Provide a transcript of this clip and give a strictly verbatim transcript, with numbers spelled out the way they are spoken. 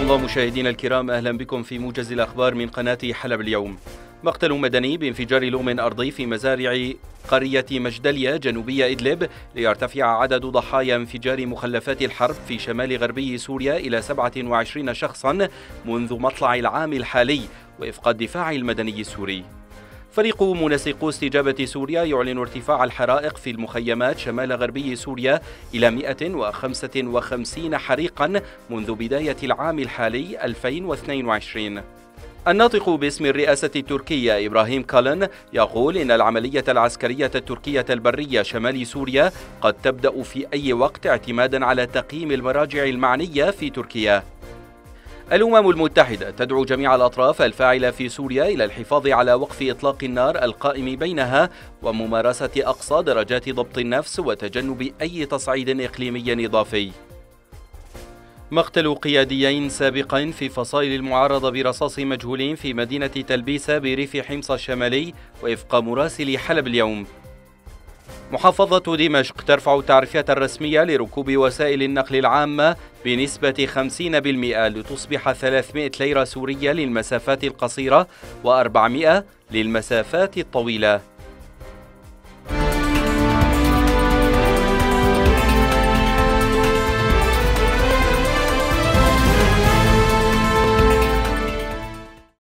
حياكم الله مشاهدينا الكرام، أهلا بكم في موجز الأخبار من قناة حلب اليوم. مقتل مدني بانفجار لوم أرضي في مزارع قرية مجدلية جنوبية إدلب ليرتفع عدد ضحايا انفجار مخلفات الحرب في شمال غربي سوريا إلى سبعة وعشرين شخصا منذ مطلع العام الحالي وفق الدفاع المدني السوري. فريق منسقو استجابة سوريا يعلن ارتفاع الحرائق في المخيمات شمال غربي سوريا إلى مئة وخمسة وخمسين حريقا منذ بداية العام الحالي ألفين واثنين وعشرين. الناطق باسم الرئاسة التركية إبراهيم كالن يقول إن العملية العسكرية التركية البرية شمال سوريا قد تبدأ في أي وقت اعتمادا على تقييم المراجع المعنية في تركيا. الأمم المتحدة تدعو جميع الأطراف الفاعلة في سوريا إلى الحفاظ على وقف إطلاق النار القائم بينها وممارسة أقصى درجات ضبط النفس وتجنب أي تصعيد إقليمي إضافي. مقتل قياديين سابقين في فصائل المعارضة برصاص مجهولين في مدينة تلبيسة بريف حمص الشمالي وفق مراسل حلب اليوم. محافظة دمشق ترفع التعريفات الرسمية لركوب وسائل النقل العامة بنسبة خمسين بالمئة لتصبح ثلاثمئة ليرة سورية للمسافات القصيرة وأربعمئة للمسافات الطويلة.